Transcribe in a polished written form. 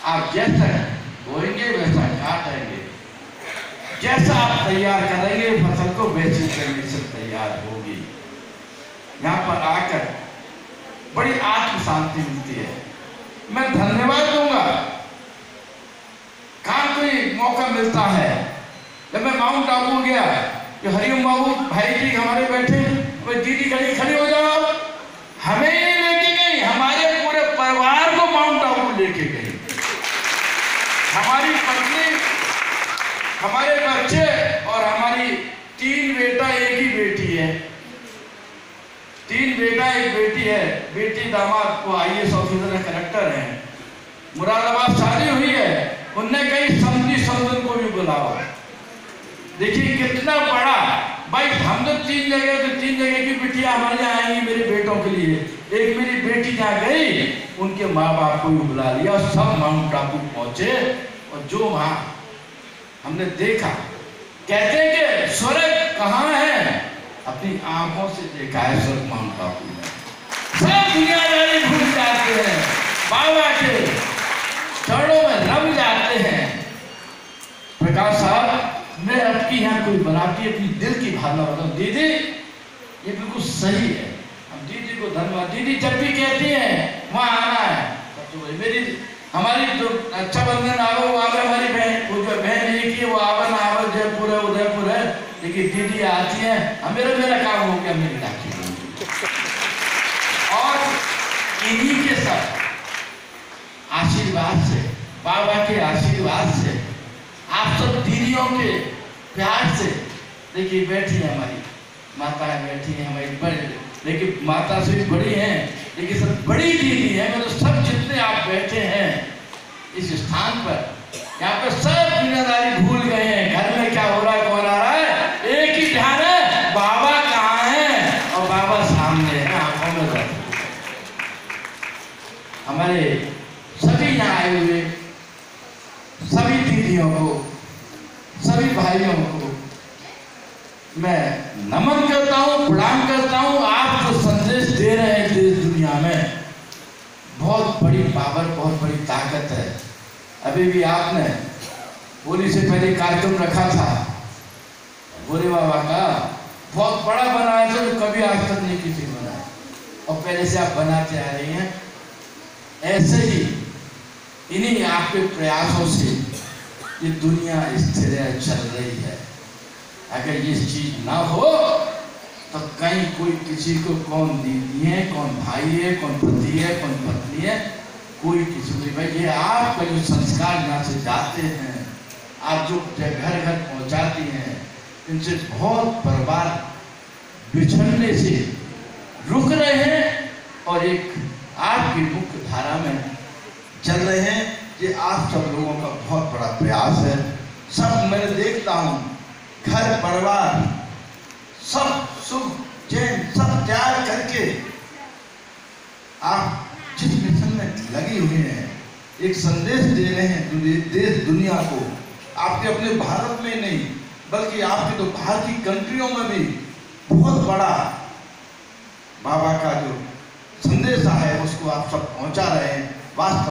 आप जैसा बोएंगे वैसा काटेंगे, जैसा आप तैयार करेंगे फसल को वैसी कंडीशन तैयार होगी। यहाँ पर आकर बड़ी आत्म शांति मिलती है। मैं धन्यवाद दूंगा, कहाँ कोई मौका मिलता है। जब मैं माउंट आबू गया, जो हरिओम बाबू भाई जी हमारे बैठे, दीदी खड़ी हो जाओ, हमें नहीं लेके गई, हमारे पूरे परिवार को माउंट आबू लेके गई। हमारी पत्नी, हमारे बच्चे और हमारी 3 बेटा 1 ही बेटी है, 3 बेटा 1 बेटी है। बेटी दामाद वो IAS ऑफिसर है, कलेक्टर है, मुरादाबाद शादी हुई है। उनने कई समझी समझन को भी बुलाओ। देखिए कितना बड़ा भाई, हम तो 3 जगह की बिटियां हमारे यहाँ आएंगी मेरे बेटों के लिए। एक मेरी बेटी जहाँ गई, उनके माँ बाप को भी बुला लिया, सब माउंट आबू पहुंचे। और जो वहां हमने देखा, कहते हैं कि स्वर्ग कहाँ है, अपनी आंखों से देखा है स्वर्ग माउंट आबू में। सब दुनियादारी भूल जाते हैं, बाबा के चरणों में रम जाते हैं। प्रकाश साहब, मैं आपकी यहाँ कोई बनाती अपनी दिल की भावना बताऊं। दीदी ये बिल्कुल सही है, हम दीदी को धन्यवाद। दीदी जब भी कहती हैं वहाँ आना है, तो मेरी हमारी जो रक्षाबंधन आवे वो आवे, हमारी बहन, वो जो बहन एक ही वो आवन आवे, जयपुर है उदयपुर है, लेकिन दीदी आती है, मेरा काम हो गया, मेरी राखी। और इन्हीं के साथ आशीर्वाद से, बाबा के आशीर्वाद से, आप सब दीदियों के प्यार से, देखिए बैठी है हमारी माता है, बैठी है हमारी बड़ी, लेकिन माता से भी बड़ी हैं, लेकिन सब बड़ी दीदी है। मतलब सब जितने आप बैठे हैं इस स्थान पर, यहाँ पे सब दुनियादारी भूल गए हैं। घर में क्या हो रहा है, कौन आ रहा है, एक ही ध्यान है, बाबा कहाँ है और बाबा सामने है, आंखों में बैठे। हमारे सभी यहाँ आए हुए सभी दीदियों को, सभी भाइयों को मैं नमन करता हूँ, प्रणाम करता हूँ। आप जो संदेश दे रहे हैं देश दुनिया में, बहुत बड़ी पावर, बहुत बड़ी ताकत है। अभी भी आपने होली से पहले कार्यक्रम रखा था भोले बाबा का, बहुत बड़ा बनाया था, तो कभी आज तक नहीं किसी ने बनाया, और पहले से आप बनाते आ रही हैं। ऐसे ही इन्हीं आपके प्रयासों से ये दुनिया स्थिर चल रही है। अगर ये चीज ना हो तो कहीं कोई किसी को, कौन दीदी है, कौन भाई है, कौन पति है, कौन पत्नी है, कोई किसी को। भाई ये आपका जो संस्कार यहाँ से जाते हैं, आप जो घर घर पहुँचाती हैं, इनसे बहुत परिवार बिछड़ने से रुक रहे हैं और एक आपकी मुख्य धारा में चल रहे हैं। ये आप सब लोगों का बहुत बड़ा प्रयास है। सब मैं देखता हूँ, घर परिवार सब सुख चैन सब त्याग करके आप जिस मिशन में लगी हुई हैं, एक संदेश दे रहे हैं देश दुनिया को। आपके अपने भारत में नहीं, बल्कि आपके तो बाहर की कंट्रियों में भी बहुत बड़ा बाबा का जो संदेश है उसको आप सब पहुंचा रहे हैं। वास्तव